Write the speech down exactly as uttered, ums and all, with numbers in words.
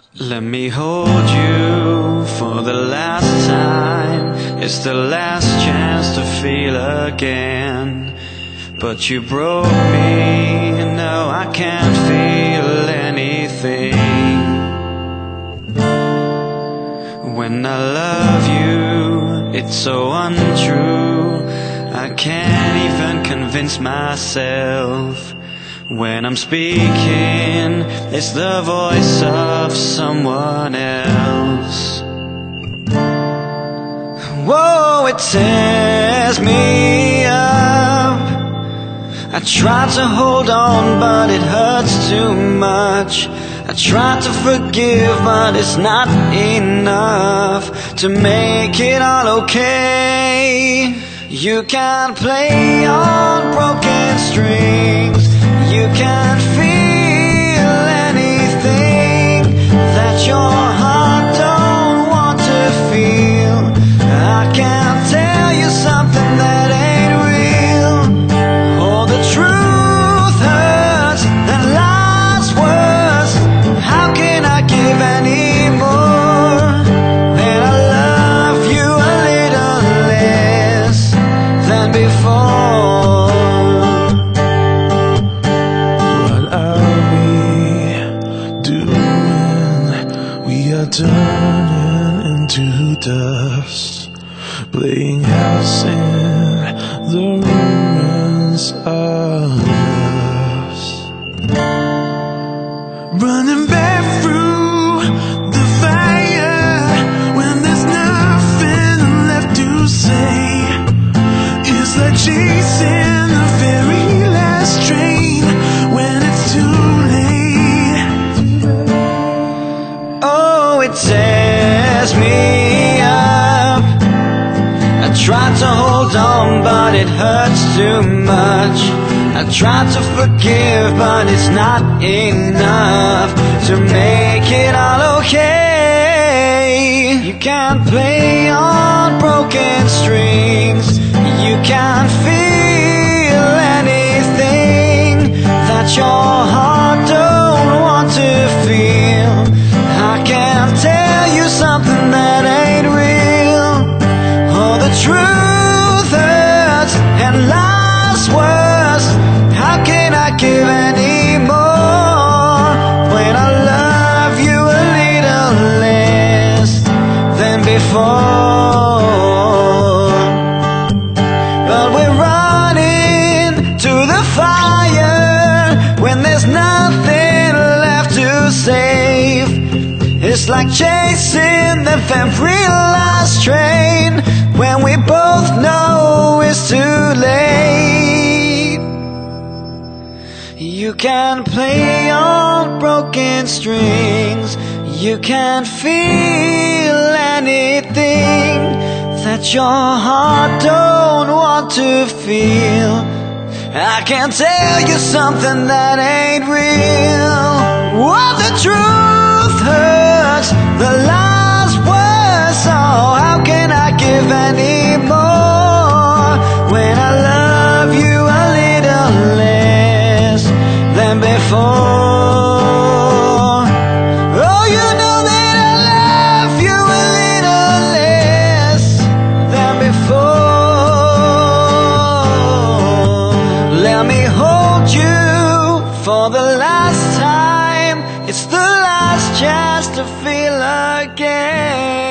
Let me hold you for the last time. It's the last chance to feel again. But you broke me, no, I can't feel anything. When I love you, it's so untrue. I can't even convince myself. When I'm speaking, it's the voice of someone else. Whoa, it tears me up. I tried to hold on, but it hurts too much. I tried to forgive, but it's not enough to make it all okay. You can't play on broken strings. You can't feel anything that your heart don't want to feel. I can't tell you something that ain't real. Oh, the truth hurts, the last words. How can I give any more? And I love you a little less than before. Turning into dust, playing house in the ruins of us, running back through the fire when there's nothing left to say. It's like chasing the very last train when it's too it tears me up. I tried to hold on, but it hurts too much. I tried to forgive, but it's not enough to make it all okay. You can't play on broken strings. You can't feel anything that your heart don't want to feel. I can't tell you something that ain't real. Oh, the truth hurts and last words. How can I give any more when I love you a little less than before? But we're running to the fire when there's nothing left to save. It's like chasing the very last train when we both know it's too late. You can't play on broken strings. You can't feel anything that your heart don't want to feel. I can tell you something that ain't real. What the truth hurts, the last words. Oh, how can I give any more when I love you a little less than before? Oh, you know that I love you a little less than before. Let me hold you for the last time. It's the last chance to feel again.